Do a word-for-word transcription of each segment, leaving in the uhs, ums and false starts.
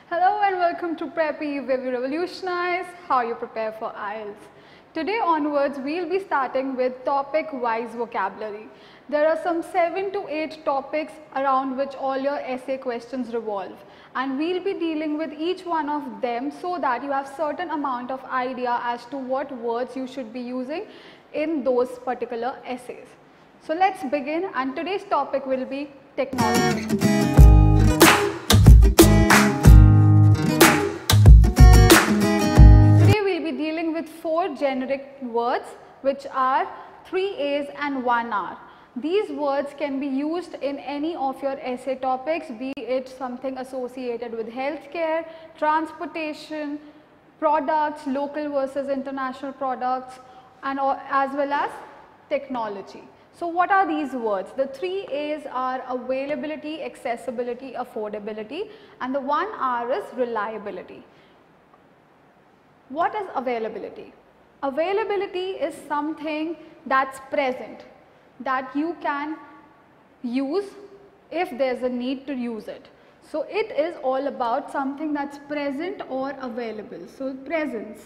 Hello and welcome to PrepEve, where we revolutionize how you prepare for I E L T S. Today onwards, we'll be starting with topic-wise vocabulary. There are some seven to eight topics around which all your essay questions revolve, and we'll be dealing with each one of them so that you have certain amount of idea as to what words you should be using in those particular essays. So let's begin, and today's topic will be technology. With four generic words which are three A's and one R. These words can be used in any of your essay topics, be it something associated with healthcare, transportation, products, local versus international products, and as well as technology. So what are these words? The three A's are availability, accessibility, affordability, and the one R is reliability. What is availability? Availability is something that's present, that you can use if there's a need to use it. So it is all about something that's present or available. So presence.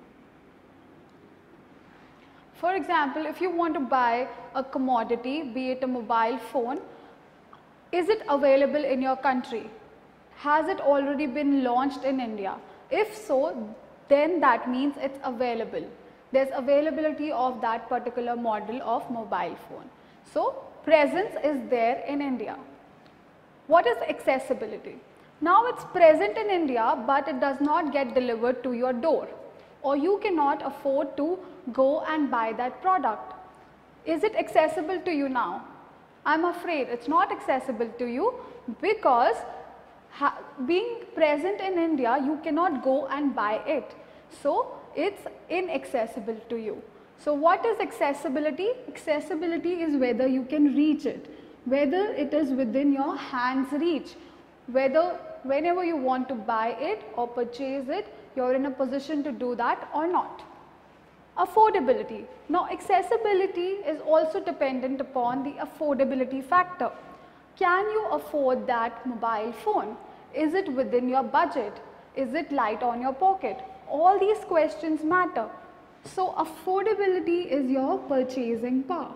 For example, if you want to buy a commodity, be it a mobile phone, is it available in your country? Has it already been launched in India? If so, then that means it's available. There's availability of that particular model of mobile phone. So presence is there in India. What is accessibility? Now it's present in India, but it does not get delivered to your door, or you cannot afford to go and buy that product. Is it accessible to you now? I'm afraid it's not accessible to you because Ha being present in India, you cannot go and buy it. So it's inaccessible to you. So what is accessibility? Accessibility is whether you can reach it, whether it is within your hand's reach, whether whenever you want to buy it or purchase it, you're in a position to do that or not. Affordability. Now accessibility is also dependent upon the affordability factor. Can you afford that mobile phone? Is it within your budget? Is it light on your pocket? All these questions matter. So affordability is your purchasing power.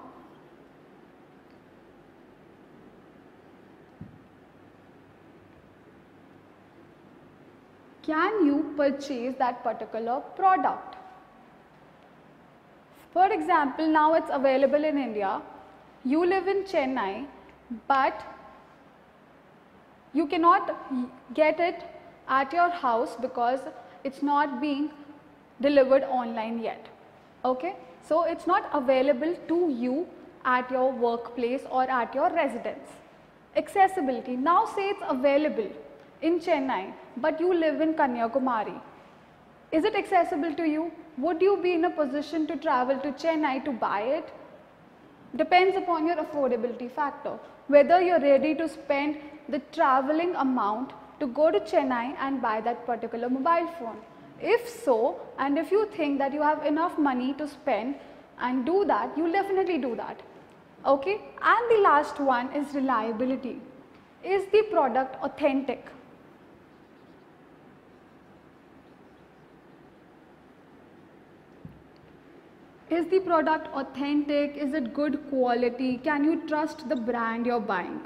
Can you purchase that particular product? For example, now it's available in India. You live in Chennai, but you cannot get it at your house because it's not being delivered online yet. Okay? So it's not available to you at your workplace or at your residence. Accessibility. Now say it's available in Chennai, but you live in Kanyakumari. Is it accessible to you? Would you be in a position to travel to Chennai to buy it? Depends upon your affordability factor, whether you're ready to spend the traveling amount to go to Chennai and buy that particular mobile phone. If so, and if you think that you have enough money to spend and do that, you'll definitely do that. Okay? And the last one is reliability. Is the product authentic? Is the product authentic? Is it good quality? Can you trust the brand you're buying?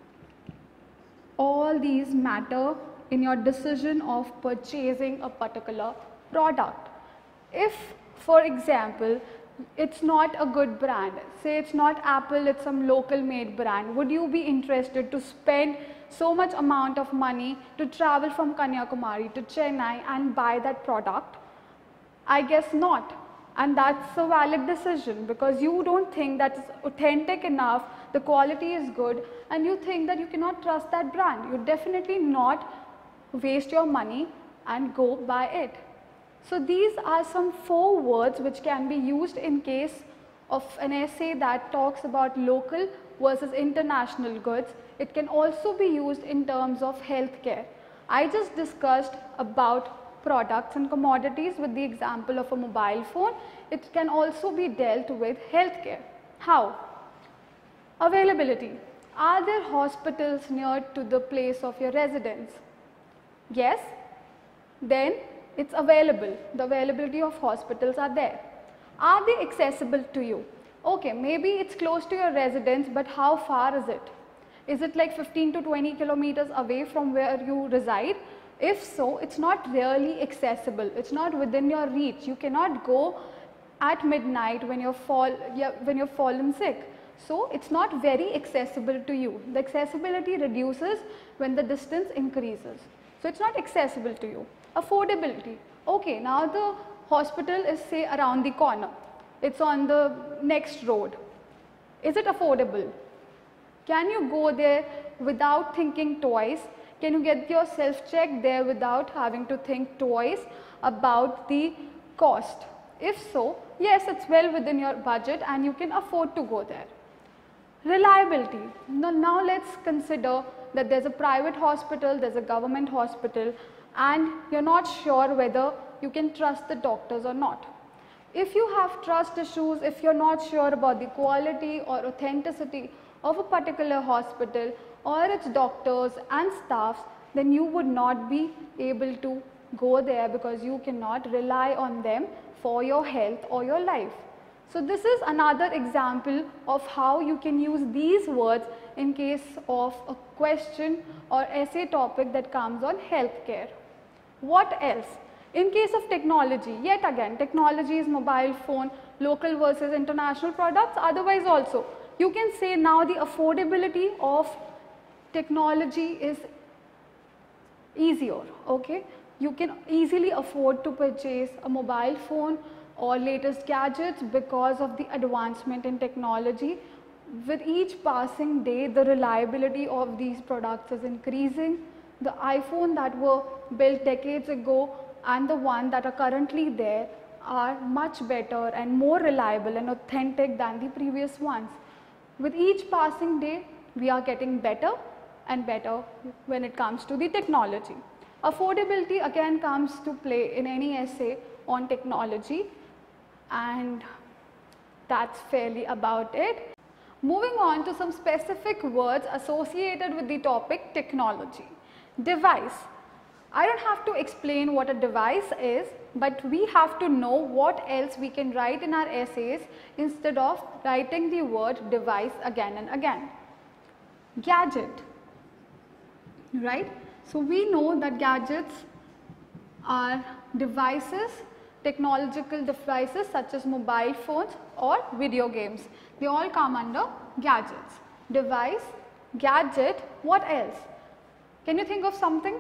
All these matter in your decision of purchasing a particular product. If, for example, it's not a good brand, say it's not Apple, it's some local made brand, would you be interested to spend so much amount of money to travel from Kanyakumari to Chennai and buy that product? I guess not. And that's a valid decision because you don't think that it's authentic enough, the quality is good, and you think that you cannot trust that brand. You definitely not waste your money and go buy it. So these are some four words which can be used in case of an essay that talks about local versus international goods. It can also be used in terms of healthcare. I just discussed about products and commodities with the example of a mobile phone. It can also be dealt with healthcare. How? Availability. Are there hospitals near to the place of your residence? Yes, then it's available. The availability of hospitals are there. Are they accessible to you? Okay, maybe it's close to your residence, but how far is it? Is it like fifteen to twenty kilometers away from where you reside? If so, it's not really accessible. It's not within your reach. You cannot go at midnight when you're, fall, when you're fallen sick. So, it's not very accessible to you. The accessibility reduces when the distance increases. So, it's not accessible to you. Affordability. Okay, now the hospital is say around the corner. It's on the next road. Is it affordable? Can you go there without thinking twice? Can you get yourself checked there without having to think twice about the cost? If so, yes, it's well within your budget and you can afford to go there. Reliability. Now, now let's consider that there's a private hospital, there's a government hospital, and you're not sure whether you can trust the doctors or not. If you have trust issues, if you're not sure about the quality or authenticity of a particular hospital or its doctors and staffs, then you would not be able to go there because you cannot rely on them for your health or your life. So, this is another example of how you can use these words in case of a question or essay topic that comes on healthcare. What else? In case of technology, yet again, technology is mobile phone, local versus international products. Otherwise also, you can say now the affordability of technology is easier. Okay, you can easily afford to purchase a mobile phone or latest gadgets because of the advancement in technology. With each passing day, the reliability of these products is increasing. The iPhone that were built decades ago and the one that are currently there are much better and more reliable and authentic than the previous ones. With each passing day, we are getting better and better when it comes to the technology. Affordability again comes to play in any essay on technology, and that's fairly about it. Moving on to some specific words associated with the topic technology. Device. I don't have to explain what a device is, but we have to know what else we can write in our essays instead of writing the word device again and again. Gadget, right? So, we know that gadgets are devices, technological devices such as mobile phones or video games. They all come under gadgets. Device, gadget, what else? Can you think of something?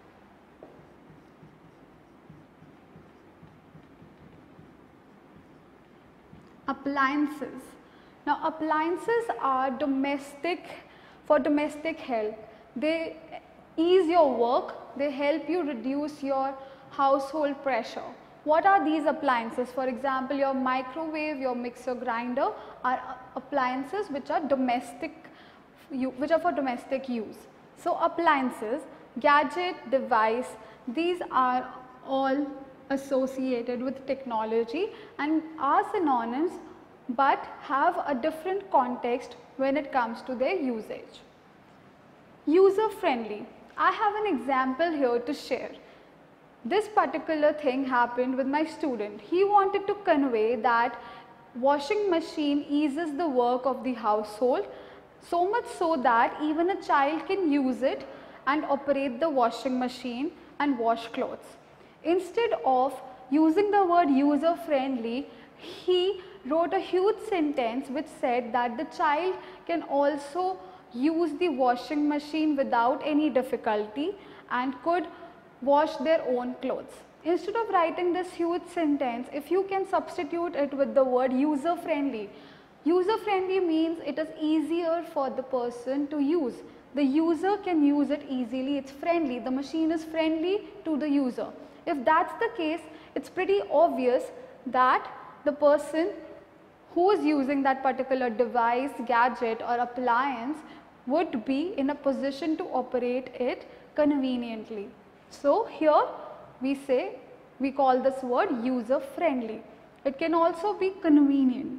Appliances. Now, appliances are domestic, for domestic help. They ease your work, they help you reduce your household pressure. What are these appliances? For example, your microwave, your mixer grinder are appliances which are domestic, which are for domestic use. So, appliances, gadget, device, these are all associated with technology and are synonyms but have a different context when it comes to their usage. User friendly. I have an example here to share. This particular thing happened with my student. He wanted to convey that washing machine eases the work of the household, so much so that even a child can use it and operate the washing machine and wash clothes. Instead of using the word user friendly, he wrote a huge sentence which said that the child can also use the washing machine without any difficulty and could wash their own clothes. Instead of writing this huge sentence, if you can substitute it with the word user friendly. User friendly means it is easier for the person to use. The user can use it easily, it's friendly, the machine is friendly to the user. If that's the case, it's pretty obvious that the person who is using that particular device, gadget or appliance would be in a position to operate it conveniently. So, here we say, we call this word user friendly. It can also be convenient.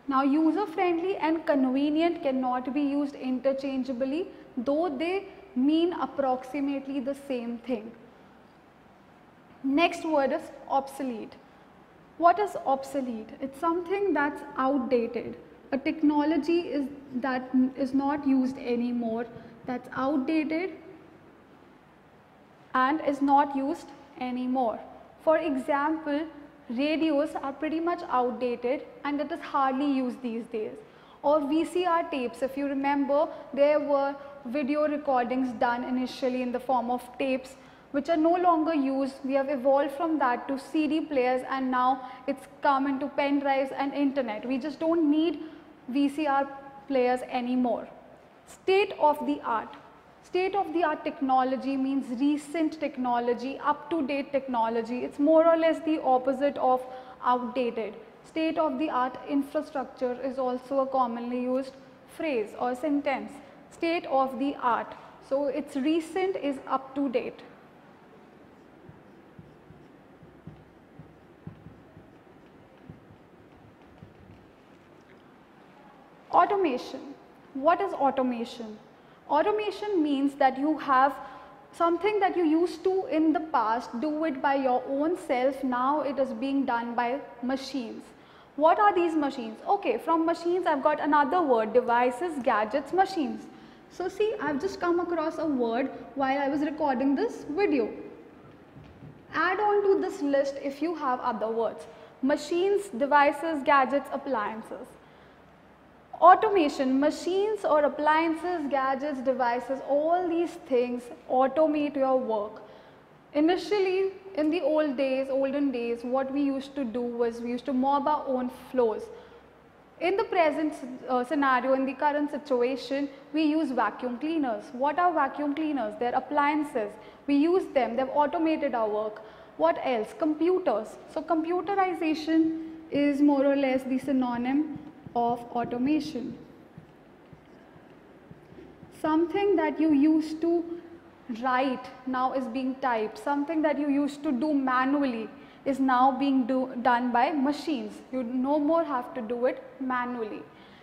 Now, user friendly and convenient cannot be used interchangeably, though they mean approximately the same thing. Next word is obsolete. What is obsolete? It's something that's outdated. A technology is that is not used anymore, that's outdated and is not used anymore. For example, radios are pretty much outdated and it is hardly used these days. Or V C R tapes, if you remember, there were video recordings done initially in the form of tapes which are no longer used. We have evolved from that to C D players and now it's come into pen drives and internet. We just don't need V C R players anymore. State of the art. State of the art technology means recent technology, up to date technology. It's more or less the opposite of outdated. State of the art infrastructure is also a commonly used phrase or sentence. State of the art. So it's recent is up to date. Automation. What is automation? Automation means that you have something that you used to in the past do it by your own self, now it is being done by machines. What are these machines? Okay, from machines I've got another word, devices, gadgets, machines. So see, I've just come across a word while I was recording this video. Add on to this list if you have other words. Machines, devices, gadgets, appliances. Automation, machines or appliances, gadgets, devices, all these things automate your work. Initially, in the old days, olden days, what we used to do was we used to mop our own floors. In the present uh, scenario, in the current situation, we use vacuum cleaners. What are vacuum cleaners? They're appliances. We use them, they've automated our work. What else? Computers. So computerization is more or less the synonym of automation. Something that you used to write now is being typed. Something that you used to do manually is now being do, done by machines. You no more have to do it manually.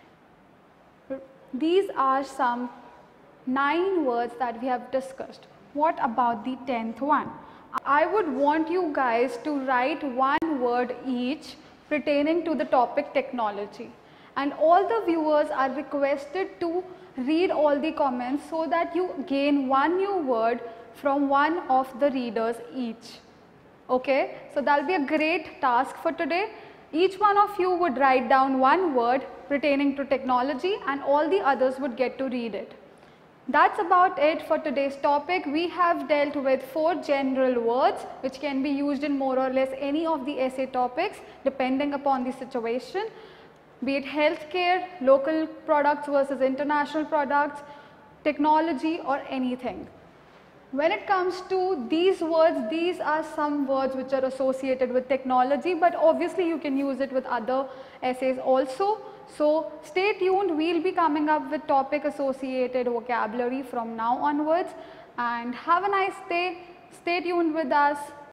These are some nine words that we have discussed. What about the tenth one? I would want you guys to write one word each pertaining to the topic technology. And all the viewers are requested to read all the comments so that you gain one new word from one of the readers each. Okay, so that will be a great task for today. Each one of you would write down one word pertaining to technology and all the others would get to read it. That's about it for today's topic. We have dealt with four general words which can be used in more or less any of the essay topics depending upon the situation. Be it healthcare, local products versus international products, technology or anything. When it comes to these words, these are some words which are associated with technology, but obviously you can use it with other essays also. So stay tuned, we will be coming up with topic associated vocabulary from now onwards, and have a nice day. Stay tuned with us.